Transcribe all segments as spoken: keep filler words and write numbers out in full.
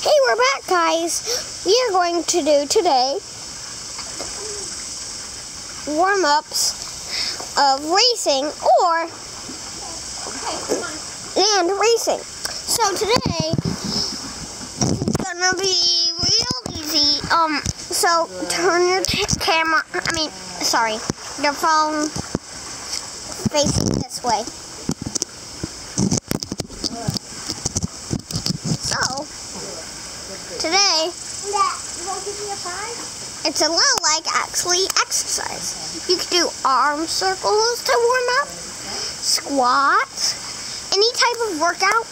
Hey, we're back, guys. We are going to do today warm-ups of racing or and racing. So today it's gonna be real easy. Um, so turn your t camera. I mean, sorry, your phone facing this way. So today, it's a little like actually exercise. You can do arm circles to warm up, squats, any type of workout.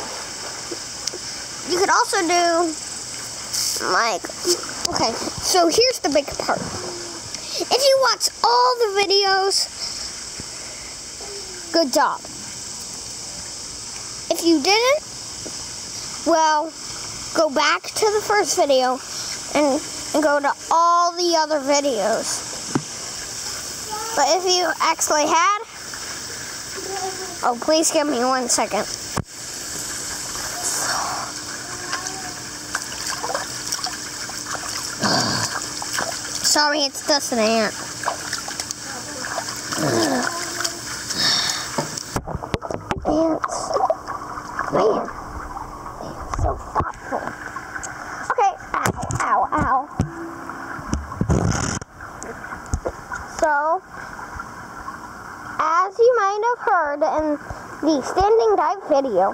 You could also do like, okay, so here's the big part. If you watch all the videos, good job. If you didn't, well, go back to the first video and, and go to all the other videos. But if you actually had, oh, please give me one second. Sorry, it's just an ant. Ants. Man. So thoughtful. Okay, ow, ow, ow. So, as you might have heard in the standing dive video,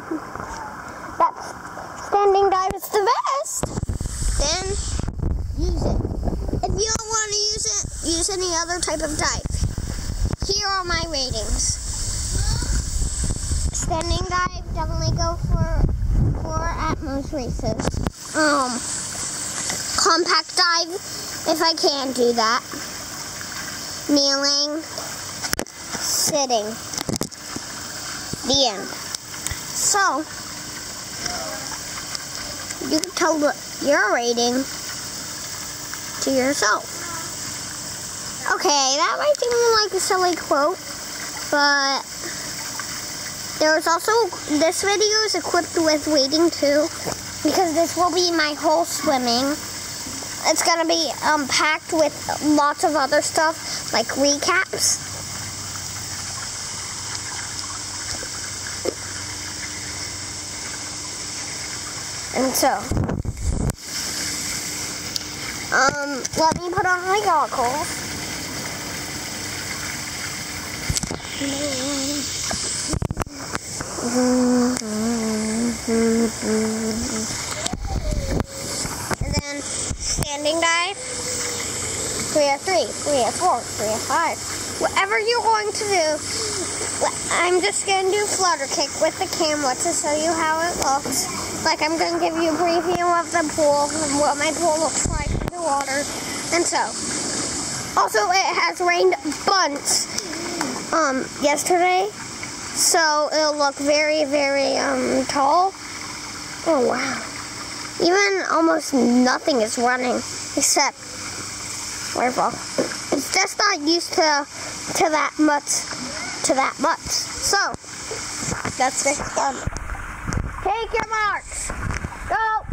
that standing dive is the best, then use it. If you don't want to use it, use any other type of dive. Here are my ratings. Standing dive, definitely go for Or at most races. Um, compact dive, if I can do that. Kneeling, sitting. The end. So, you can tell your rating to yourself. Okay, that might seem like a silly quote, but there's also, this video is equipped with wading too, because this will be my whole swimming. It's going to be um, packed with lots of other stuff, like recaps. And so, um, let me put on my goggles. And then standing dive, three or three, three or four, three or five. Whatever you're going to do, I'm just going to do flutter kick with the camera to show you how it looks. Like I'm going to give you a preview of the pool and what my pool looks like in the water. And so, also it has rained bunch um, yesterday. So it'll look very, very um, tall. Oh, wow. Even almost nothing is running except waterfall. It's just not used to to that much, to that much. So, that's it done. Take your marks. Go.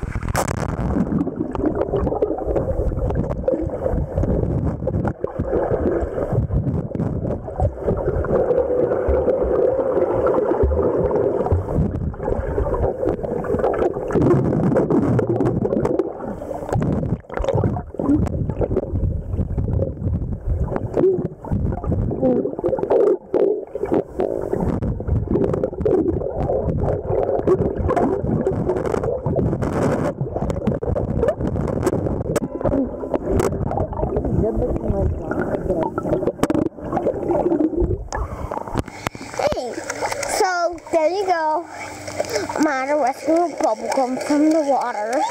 Hey, so there you go. I'm out of rescue bubblegum from the water.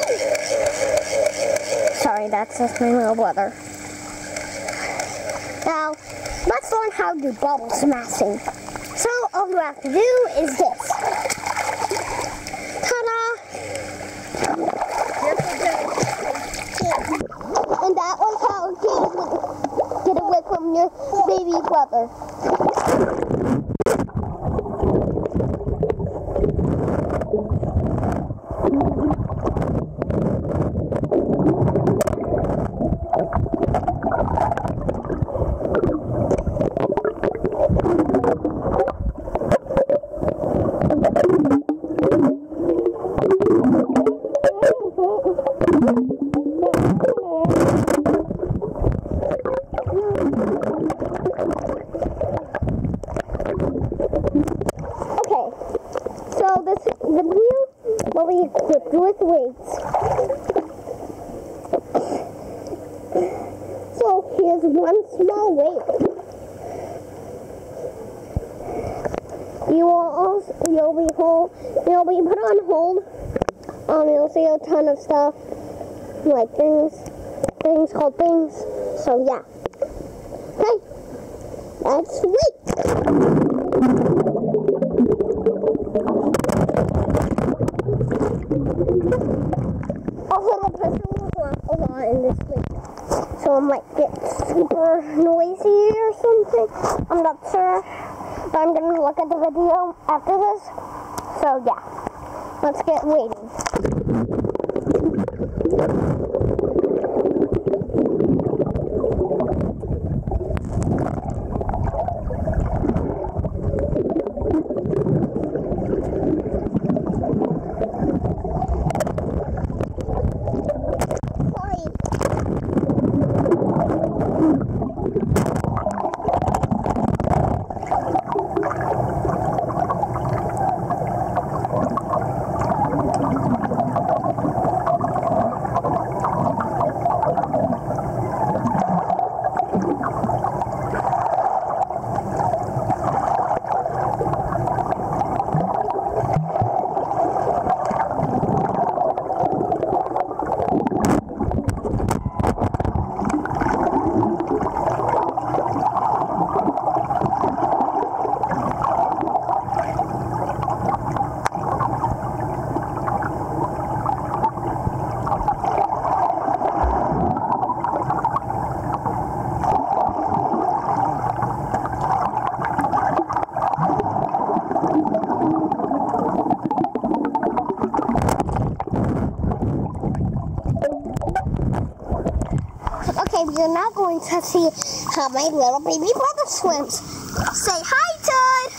Sorry, that's just my little brother. Now, let's learn how to do bubble smashing. So, all you have to do is this. Ta-da! And that was how to get away, get away from your baby brother. So this the wheel will be equipped with weights. So here's one small weight. You will also you'll be hold you'll be put on hold. Um, you'll see a ton of stuff like things, things called things. So yeah. Okay, that's weight. Also, the pressure will go up a lot in this week, so it might get super noisy or something. I'm not sure, but I'm going to look at the video after this. So yeah, let's get waiting. Okay, we're now going to see how my little baby brother swims. Say hi, Todd.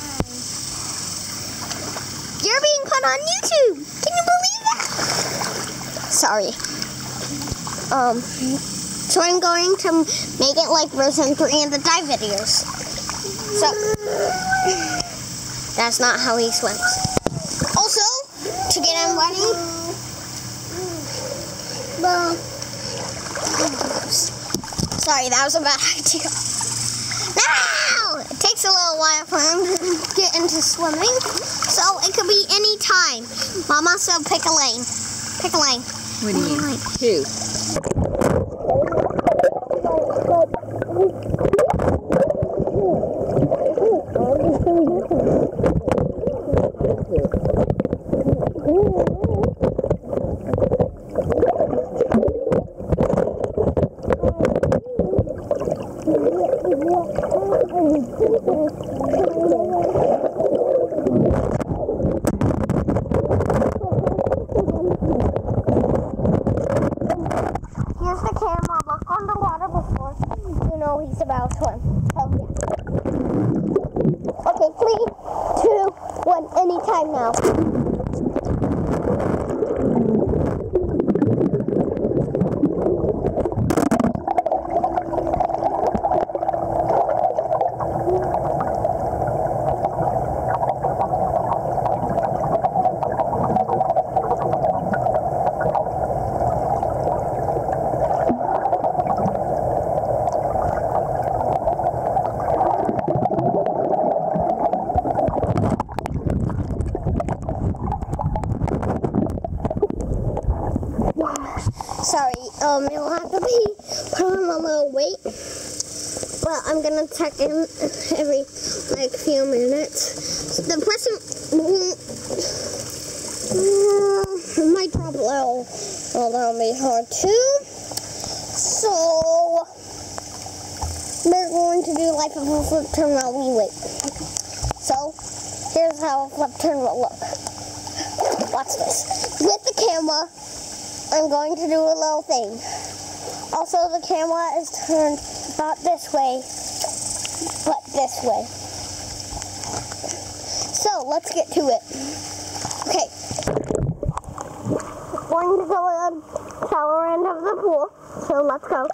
You're being put on YouTube. Can you believe that? Sorry. Um, so I'm going to make it like version three in the dive videos. So, that's not how he swims. Also, to get him ready, well, sorry, that was a bad idea. Now, it takes a little while for him to get into swimming, so it could be any time. Mama said pick a lane. Pick a lane. What do you mean? Who? Here's the camera. Look on the water before you know he's about to swim. Oh, yeah. Okay, three, two, one, anytime now. Sorry, um, it'll have to be put on a little weight. Well, I'm gonna check in every, like, few minutes. The person won't, uh, it might drop a little, well, that'll be hard too. So, we're going to do like a flip turn while we wait. So, here's how a flip turn will look. watch this. With the camera, I'm going to do a little thing. Also, the camera is turned not this way, but this way. So, let's get to it. Okay. Going to go in the shower end of the pool, so let's go.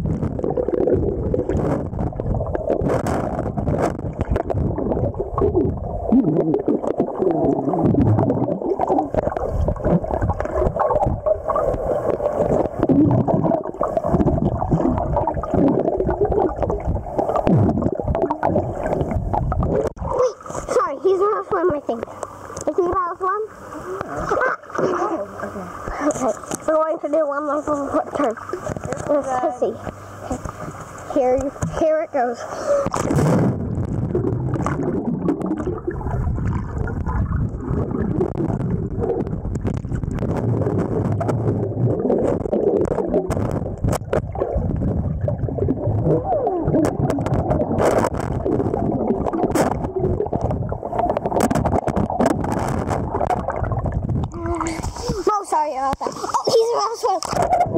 I think. Is he about one? Ah. Okay. We're going to do one more foot turn. Let's see. Okay. Here, here it goes. Sorry about that. Oh, he's about to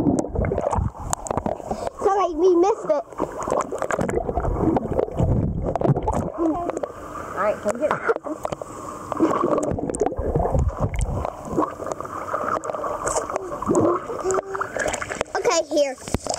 swim. Sorry, we missed it. Alright, come get it. Okay, here.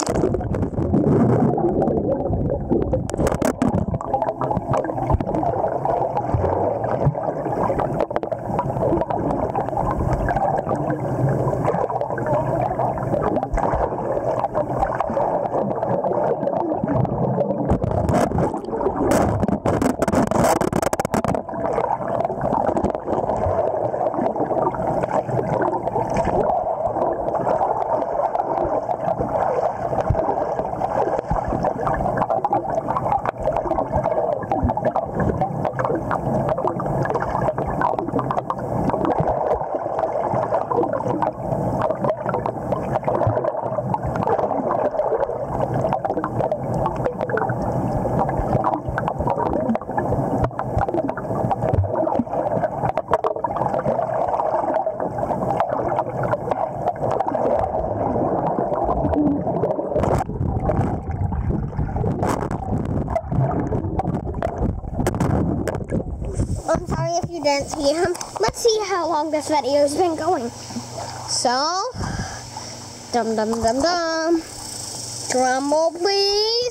I'm sorry if you didn't see him. Let's see how long this video's been going. So, dum dum dum dum. Drum roll, please.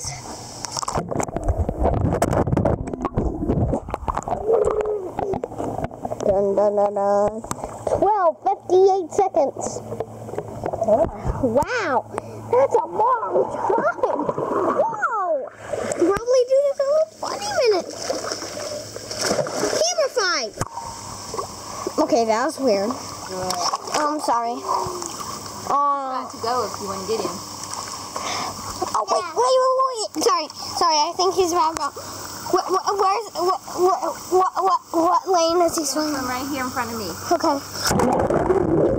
Dun dun dun dun. twelve fifty-eight seconds. Wow, that's a long time. Whoa, probably do this all twenty minutes. Camera fight. Okay, that was weird. Oh, I'm sorry. Uh, Got to go if you want to get in. Oh wait, wait, wait, wait! Sorry, sorry. I think he's about to go. What, what, where's what, what, what, what, what lane is he swimming? I'm right here in front of me. Okay.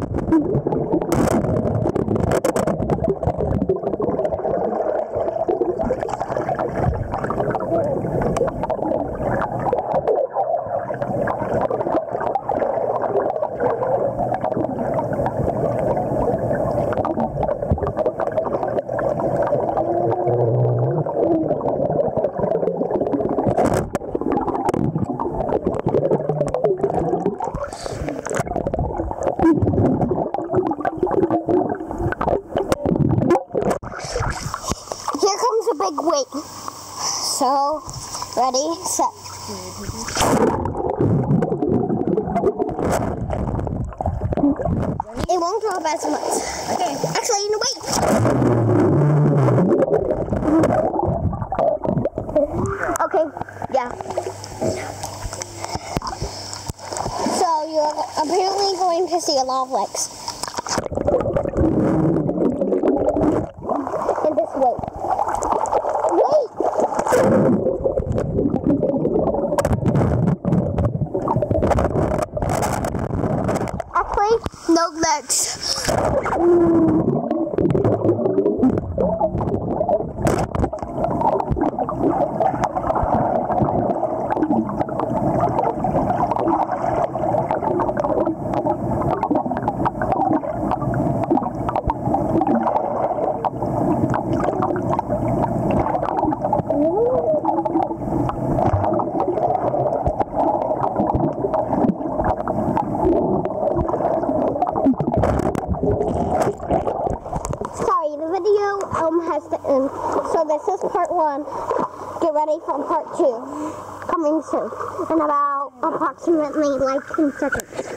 Big weight. So, ready, set. It won't drop as much. Okay. Actually, no, wait. Okay, yeah. So, you're apparently going to see a lot of legs. And this weight. Actually, no legs. Sorry, the video um has to end. So this is part one. Get ready for part two. Coming soon. In about approximately like ten seconds.